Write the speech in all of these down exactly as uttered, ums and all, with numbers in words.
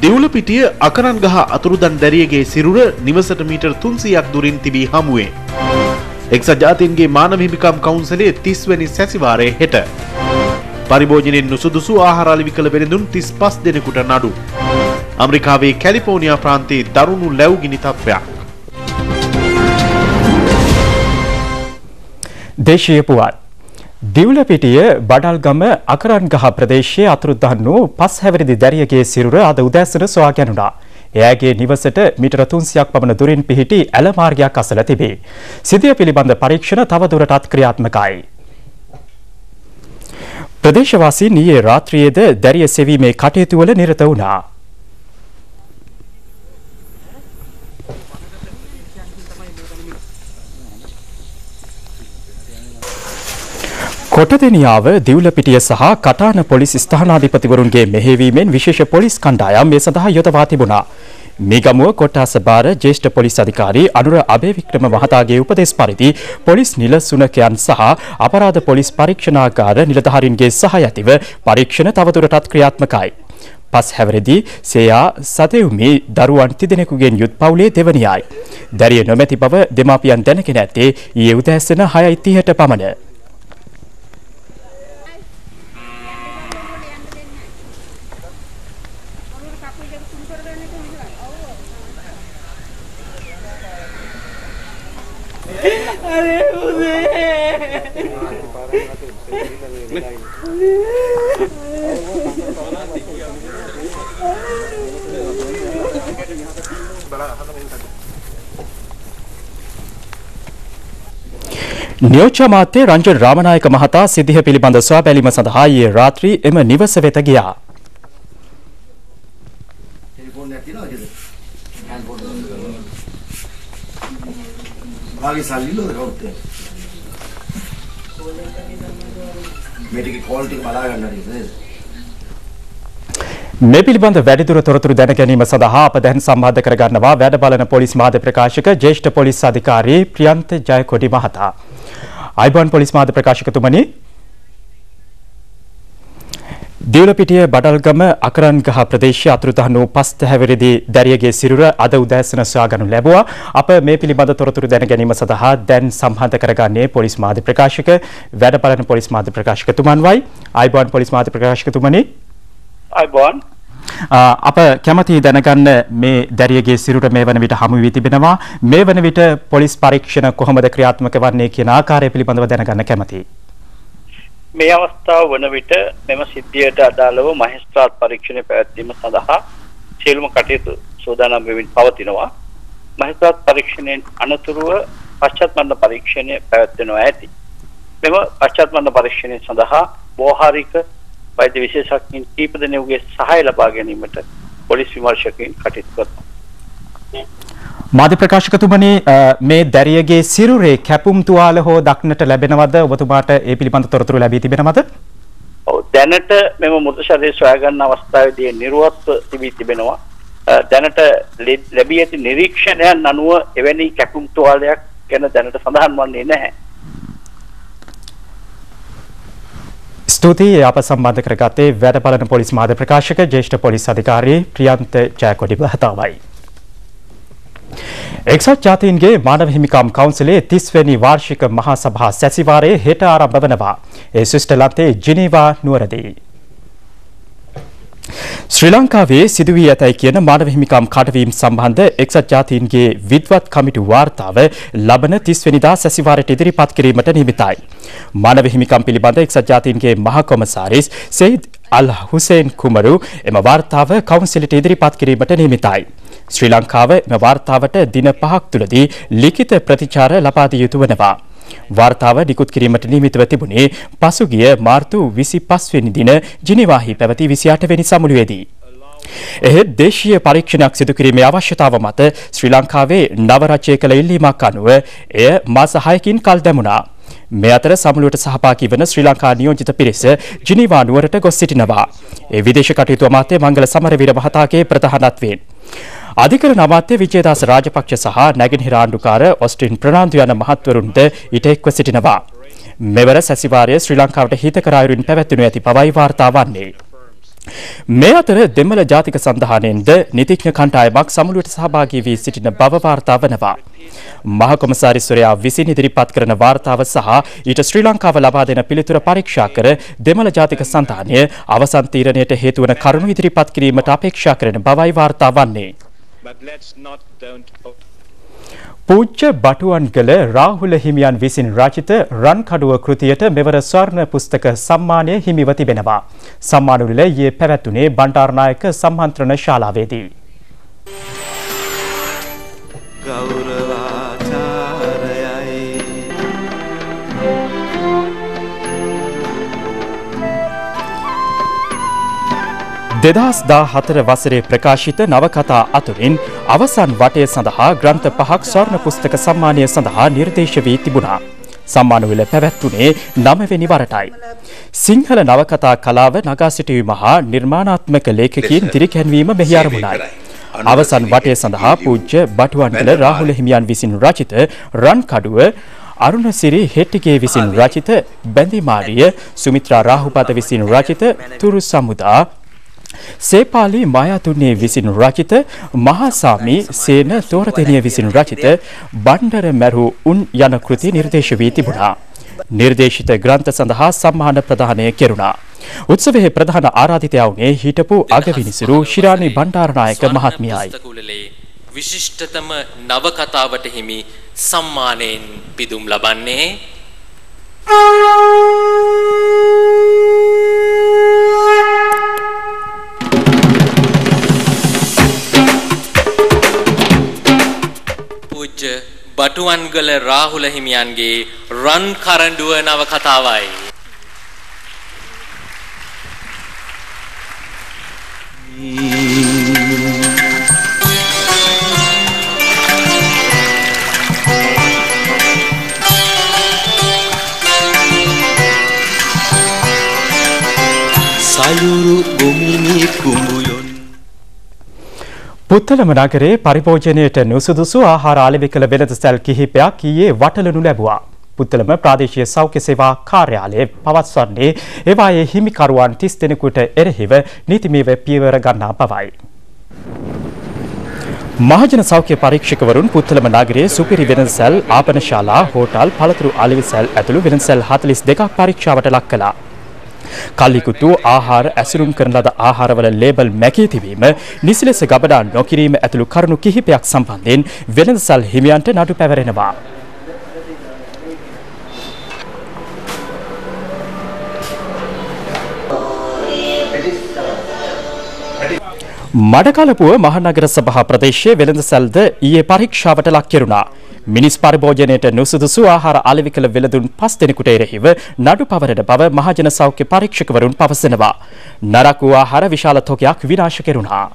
දෙවුලපිටිය අකරන්ගහ අතුරුදන් දැරියගේ සිරුර නිවසට මීටර් තුන්සියයක් දුරින් තිබී හමුවේ. එක්සත් ජාතීන්ගේ මානව හිමිකම් කවුන්සිලේ තිස් වෙනි සැසිවාරයේ හෙට. පරිභෝජනයෙන් නුසුදුසු ආහාර අලෙවි කළ වෙළඳුන් තිස් පහ දෙනෙකුට නඩු. ඇමරිකාවේ කැලිෆෝනියා ප්‍රාන්තයේ දරුණු ලැබුගිනි තත්ත්වයක්. දේශීය පුවත් දිවුලපිටිය බඩල්ගම අකරන්ගහ ප්‍රදේශයේ අතුරුදහන් වූ පස් හැවිරිදි දැරියගේ සිරුර අද උදෑසන සොයා ගැනුණා. එයාගේ නිවසට මීටර තුන්සියයක් පමණ දුරින් පිහිටි ඇල මාර්ගයක් අසල තිබේ. සිදුව පිළිබඳ පරීක්ෂණ තවදුරටත් ක්‍රියාත්මකයි. ප්‍රදේශවාසීන් ඊයේ රාත්‍රියේද දැරිය සෙවීමේ කටයුතු වල නිරත වුණා. කොටදෙනියාව දිවුලපිටිය සහ කටාන පොලිස් ස්ථානාධිපතිවරුන්ගේ මෙහෙයවීමෙන් විශේෂ පොලිස් කණ්ඩායම් මේ සඳහා යොදවා තිබුණා. මීගමුව කොට්ටාස භාර ජ්‍යෙෂ්ඨ පොලිස් අධිකාරී අනුර අබේවික්‍රම මහතාගේ උපදෙස් පරිදි පොලිස් නිල සුනකයන් සහ අපරාධ පොලිස් පරීක්ෂණාගාර නිලධාරීන්ගේ සහාය ඇතිව පරීක්ෂණ තවදුරටත් ක්‍රියාත්මකයි. පස් හැවිරිදි සේයා සතෙව්මි දරුවන් තිදෙනෙකුගෙන් යුත් පවුලේ දෙවනියයි. දැරිය නොමැති බව දෙමාපියන් දැනගෙන ඇත්තේ ඊයේ උදෑසන හයයි තිහට පමණ. නියෝජ්‍ය අමාත්‍ය රංජන් රාමනායක මහතා සිද්ධිය පිළිබඳ සොයා බැලීම සඳහා ඊයේ රාත්‍රී එම නිවස වෙත ගියා. මේ පිළිබඳ වැඩිදුර තොරතුරු දැන ගැනීම සඳහා අප දැන් සම්බන්ධ කරගන්නවා වැඩ බලන පොලිස් මාධ්‍ය ප්‍රකාශක ජ්‍යෙෂ්ඨ පොලිස් අධිකාරී ප්‍රියන්ත ජයකොඩි මහතා. අයිබෝන් පොලිස් මාධ්‍ය ප්‍රකාශකතුමනි, දිවුලපිටිය බඩල්ගම අකරන්ගහ ප්‍රදේශයේ අතුරුදහන් වූ පස් හැවිරිදි දැරියගේ සිරුර අද උදෑසන සොයාගනු ලැබුවා. අප මේ පිළිබඳ තොරතුරු දැන ගැනීම සඳහා දැන් සම්බන්ධ කරගන්නේ පොලිස් මාධ්‍ය ප්‍රකාශක වැඩ බලන පොලිස් මාධ්‍ය ප්‍රකාශකතුමන්වයි. අයිබෝන් පොලිස් මාධ්‍ය ප්‍රකාශකතුමනි. අයිබෝන්. අප කැමති දැනගන්න මේ දැරියගේ සිරුර මේ වන විට හමු වී තිබෙනවා. මේ වන විට පොලිස් පරීක්ෂණ කොහොමද ක්‍රියාත්මක වන්නේ කියන ආකාරය පිළිබඳව දැනගන්න කැමතියි. මේ අවස්ථාව වන විට මෙම සිද්ධියට අදාළව මහේස්ත්‍රාත් පරීක්ෂණය පැවැත්වීම සඳහා සියලුම කටයුතු සූදානම් වෙමින් පවතිනවා. මහේස්ත්‍රාත් පරීක්ෂණයෙන් අනතුරුව පශ්චාත් මරණ පරීක්ෂණය පැවැත්වෙනවා ඇති. මෙම පශ්චාත් මරණ පරීක්ෂණය සඳහා ව්‍යවහාරික වෛද්‍ය විශේෂඥයින් කීප දෙනෙකුගේ සහාය ලබා ගැනීමට පොලිස් විමර්ශකයින් කටයුතු කරනවා. මාධ්‍ය ප්‍රකාශකතුමනි, මේ දැරියගේ සිරුරේ කැපුම් තුවාල හෝ දක්නට ලැබෙනවද? ඔබතුමාට ඒ පිළිබඳ තොරතුරු ලැබී තිබෙනවද? ඔව්, දැනට මෙම මෘත ශරීරය සොයා ගන්න අවස්ථාවේදී නිර්වත්ව තිබී තිබෙනවා. දැනට ලැබී ඇති නිරීක්ෂණයන් අනුව එවැනි කැපුම් තුවාලයක් ගැන දැනට සඳහන් වන්නේ නැහැ. ස්තුතියි. අප සම්බන්ධ කරගත්තේ වැඩ බලන පොලිස් මාධ්‍ය ප්‍රකාශක ජ්‍යෙෂ්ඨ පොලිස් අධිකාරී ප්‍රියන්ත ජයකොඩි මහතාවයි. එක්සත් ජාතීන්ගේ මානව හිමිකම් කවුන්සිලේ තිස් වෙනි වාර්ෂික මහා සභා සැසිවාරයේ හෙට ආරම්භ වනවා. ඒ ස්විට්සර්ලන්තයේ ජිනීවා නුවරදී. ශ්‍රී ලංකාවේ සිදු වී ඇතැයි කියන මානව හිමිකම් කඩවීම් සම්බන්ධ එක්සත් ජාතීන්ගේ විද්වත් කමිටු වාර්තාව ලබන තිස් වෙනිදා සැසිවාරයට ඉදිරිපත් කිරීමට නියමිතයි. මානව හිමිකම් පිළිබඳ එක්සත් ජාතීන්ගේ මහා කොමසාරිස් සෙයිද් අල් හුසේන් කුමරු එම වාර්තාව කවුන්සිලට ඉදිරිපත් කිරීමට නියමිතයි. ශ්‍රී ලංකාව එම වාර්තාවට දින පහක් තුළදී ලිඛිත ප්‍රතිචාර ලබා දිය යුතු වෙනවා. වාර්තාව නිකුත් කිරීමට නියමිතව තිබුණේ පසුගිය මාර්තු විසිපස් වෙනි දින ජිනීවාහි පැවති විසි අට වෙනි සමුළුවේදී. එහෙත් දේශීය පරීක්ෂණයක් සිදු කිරීමේ අවශ්‍යතාව මත ශ්‍රී ලංකාවේ නව රජය කළ ඉල්ලීමක් අනුව එය මාස හයකින් කල් දැමුණා. මේ අතර සමුළුවට සහභාගී වන ශ්‍රී ලංකා නියෝජිත පිරිස ජිනීවා නුවරට ගොස් සිටිනවා. ඒ විදේශ කටයුතු අමාත්‍ය මංගල සමරවීර මහතාගේ ප්‍රධානත්වයෙන් අධිකරණ අමාත්‍ය විජේදාස රාජපක්ෂ සහ නැගෙනහිර ආණ්ඩුකාර ඔස්ටින් ප්‍රනාන්දු යන මහත්වරුන්ද ඊට එක්ව සිටිනවා. මෙවර සැසිවාරය ශ්‍රී ලංකාවට හිතකර අයුරින් පැවැත්වෙනු ඇති බවයි වාර්තා වන්නේ. මේ අතර දෙමළ ජාතික සන්ධානයෙන්ද නීතිඥ කණ්ඩායමක් සමුළුවට සහභාගී වී සිටින බව වාර්තා වනවා. මහ කොමසාරිස්වරයා විසින් ඉදිරිපත් කරන වාර්තාව සහ ඊට ශ්‍රී ලංකාව ලබා දෙන පිළිතුර පරීක්ෂා කර දෙමළ ජාතික සන්ධානය අවසන් තීරණයට හේතු වන කරුණු ඉදිරිපත් කිරීමට අපේක්ෂා කරන බවයි වාර්තා වන්නේ. පූජ්‍ය බටුවන්ගල රාහුල හිමියන් විසින් රචිත රන්කඩුව කෘතියට මෙවර ස්වර්ණ පුස්තක සම්මානය හිමිව තිබෙනවා. සම්මාන උළෙල ඊයේ පැවැත්වුණේ බණ්ඩාරනායක සම්මන්ත්‍රණ ශාලාවේදී. දෙදහස් දාහතර වසරේ ප්‍රකාශිත නවකතා අතුරින් අවසන් වටය සඳහා ග්‍රන්ථ පහක් ස්වර්ණ පුස්තක සම්මානය සඳහා නිර්දේශ වී තිබුණා. සම්මාන උළෙල පැවැත්වුණේ නවවෙනි වරටයි. සිංහල නවකතා කලාව නගා සිටුවීම හා නිර්මාණාත්මක ලේඛකයින් දිරිගැන්වීම මෙහි අරමුණයි. අවසන් වටය සඳහා පූජ්‍ය බටුවන්ගල රාහුල හිමියන් විසින් රචිත රන්කඩුව, අරුණසිරි හෙට්ටිගේ විසින් රචිත බැඳිමාරිය, සුමිත්‍රා රාහුපත විසින් රචිත තුරු සමුදා, සේපාලි මායාතුන්නේ විසින් රචිත මහාසාමි සේන තෝරතෙනිය විසින් රචිත බණ්ඩර මැරු උන් යන කෘති නිර්දේශ වී තිබුණා. නිර්දේශිත ග්‍රන්ථ සඳහා සම්මාන ප්‍රදානය කෙරුණා. උත්සවයේ ප්‍රධාන ආරාධිතයා වුණේ හිටපු අගවිනිසුරු ශිරාණි බණ්ඩාරනායක මහත්මියයි. විශිෂ්ටතම නවකතාවට හිමි සම්මානයෙන් පිදුම් ලබන්නේ පූජ්‍ය බටුවන්ගල රාහුල හිමියන්ගේ රන් කරඬුව නවකතාවයි. සයුරු ගොමිනි කුඹුයොන් පුත්තලම නගරේ පරිභෝජනයට නුසුදුසු ආහාර අලෙවි කළ වෙළඳසැල් කිහිපයක් ඊයේ වටලනු ලැබුවා. පුත්තලම ප්‍රාදේශීය සෞඛ්‍ය සේවා කාර්යාලයේ පවත්වන්නේ ඒවායේ හිමිකරුවන් තිස් දෙනෙකුට එරෙහිව නීතිමය පියවර ගන්නා බවයි. මහජන සෞඛ්‍ය පරීක්ෂකවරුන් පුත්තලම නගරයේ සුපිරි වෙළඳසැල්, ආපනශාලා, හෝටල්, පළතුරු අලෙවිසැල් ඇතුළු වෙළඳසැල් හතළිස් දෙකක් පරීක්ෂාවට ලක් කළා. කල්ලිකුතු ආහාර ඇසුරුම් කරන ලද ආහාරවල ලේබල් මැකී තිබීම, නිසි ලෙස ගබඩා නොකිරීම ඇතුළු කරුණු කිහිපයක් සම්බන්ධයෙන් වෙළඳසැල් හිමියන්ට නඩු පැවරෙනවා. මඩකලපුව මහනගර සභා ප්‍රදේශයේ වෙළඳසැල්ද ඊයේ පරීක්ෂාවට ලක් කෙරුණා. මිනිස් පරිභෝජනයට නුසුදුසු ආහාර අලෙවි කළ වෙළඳුන් පස් දෙනෙකුට එරෙහිව නඩු පවරන බව මහජන සෞඛ්‍ය පරීක්ෂකවරුන් පවසනවා. නරක වූ ආහාර විශාල තොගයක් විනාශ කෙරුණා.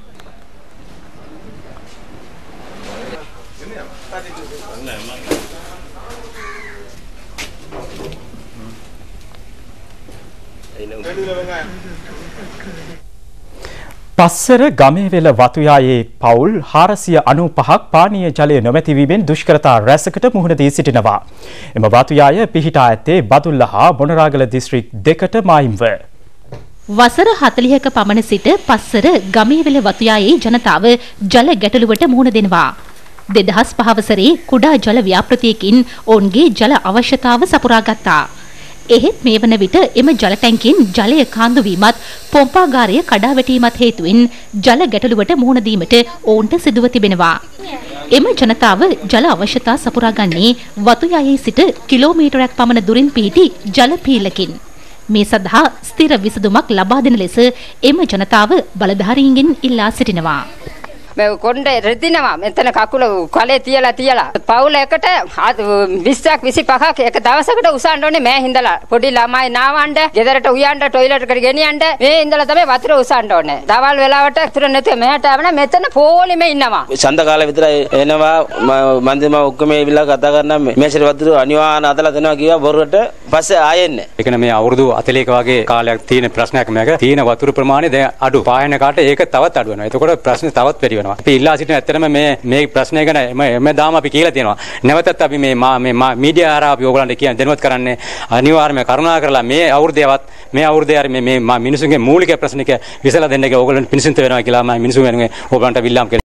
පස්සර ගමේවෙල වතුයායේ පවුල් හාරසිය අනූපහක් පානීය ජලය නොමැතිවීමෙන් දුෂ්කරතා රැසකට මුහුණ දී සිටිනවා. එම වතුයාය පිහිටා ඇත්තේ බදුල්ල හා මොනරාගල දිස්ත්‍රික් දෙකට මායිම්ව. වසර හතළිහක පමණ සිට පස්සර ගමේවෙල වතුයායේ ජනතාව ජල ගැටලුවට මුහුණ දෙනවා. දෙදහස් පහ වසරේ කුඩා ජල ව්‍යාපෘතියකින් ඔවුන්ගේ ජල අවශ්‍යතාව සපුරා ගත්තා. එහෙත් මේ වන විට එම ජල ටැංකියෙන් ජලය කාන්දු වීමත් පොම්පාගාරය කඩා වැටීමත් හේතුවෙන් ජල ගැටලුවට මුහුණ දීමට ඔවුන්ට සිදුව තිබෙනවා. එම ජනතාව ජල අවශ්‍යතා සපුරා ගන්නේ වතුයායේ සිට කිලෝමීටරයක් පමණ දුරින් පිහිටි ජල පීලකින්. මේ සඳහා ස්ථිර විසඳුමක් ලබා දෙන ලෙස එම ජනතාව බලධාරීන්ගෙන් ඉල්ලා සිටිනවා. මේ කොණ්ඩේ රෙදිනවා මෙතන කකුල කලේ තියලා තියලා පවුල එකට විස්සක් විසිපහක් එක දවසකට උසන්න ඕනේ මේ හින්දලා පොඩි ළමයි නාවන්න ගෙදරට උයන්න টয়ලට් එකට ගෙනියන්න මේ හින්දලා තමයි වතුර උසන්න ඕනේ. දවල් වෙලාවට වතුර නැතුව මෙහෙට ආවම මෙතන පොලිමේ ඉන්නවා. ඡන්ද කාලේ විතරයි එනවා මන්දිම ඔක්කොම ඒවිලා කතා කරනවා මේසෙට වතුර අනිවාර්ය අදලා දෙනවා කිව්වා බොරුවට පස්සේ ආයෙන්නේ. ඒ කියන්නේ මේ අවුරුදු අතලයක වගේ කාලයක් තියෙන ප්‍රශ්නයක් මේක. තියෙන වතුර ප්‍රමාණය දැන් අඩු. පායන කාට ඒක තවත් අඩු වෙනවා. එතකොට ප්‍රශ්නේ තවත් වැඩි වෙනවා. අපි ඉල්ලා සිටින ඇත්තටම මේ මේ ප්‍රශ්නය ගැන එම දාම අපි කියලා තියෙනවා. නැවතත් අපි මේ මේ මීඩියා හරහා අපි ඕගලන්ට කියන දැනුවත් කරන්නේ අනිවාර්යයෙන්ම කරුණා කරලා මේ අවුරුද්දේවත් මේ අවුරුද්දේ හරි මේ මේ මිනිසුන්ගේ මූලික ප්‍රශ්නික විසලා දෙන්න එක ඕගලන්ට පිණිසින්ත වෙනවා කියලා මම මිනිසුන් වෙනුවෙන් ඕගලන්ට විල්ලාම්